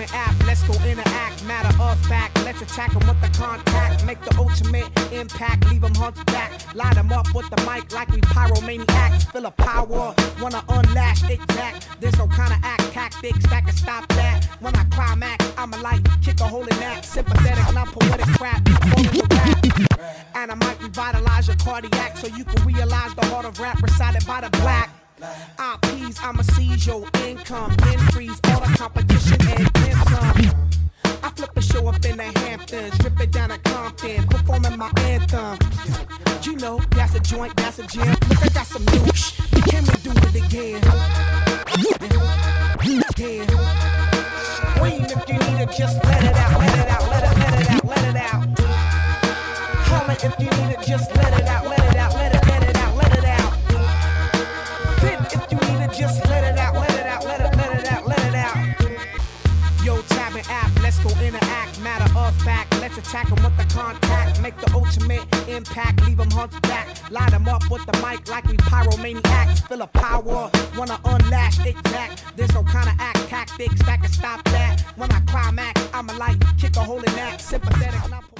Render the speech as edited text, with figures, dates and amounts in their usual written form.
tapping app, let's go interact. Matter of fact, let's attack them with the contact. Make the ultimate impact, leave them hunchback. Light them up with the mic like we pyromaniacs. Feel a power, wanna unlash exact. There's no kind of act tactics that can stop that. When I climax, I'm a light, kick a hole in that. Sympathetic, not poetic crap, falling the rap. And I might revitalize your cardiac so you can realize the heart of rap recited by the black. IPs, I'ma seize your income, then freeze all the competition and then some. I flip a show up in the Hamptons, rip it down to Compton, performing my anthem. You know, that's a joint, that's a jam. Look, I got some new shh. Can we do it again? Yeah. Scream if you need it, just let it out, let it out, let it out, let it out. Holler if you need it, just let it out, let it out, let it out, let it out. Fit if you need it, just let it out, let it out, let it out, let it out. Yo, tapping app, let's go interact. Matter of fact, let's attack them with the contact. Make the ultimate impact, leave them hunchback. Light them up with the mic like we pyromaniacs. Feel a power, wanna unlash exact. There's no kind of act tactics that can stop that. When I climax, I'm a light, kick a hole in that. Sympathetic, not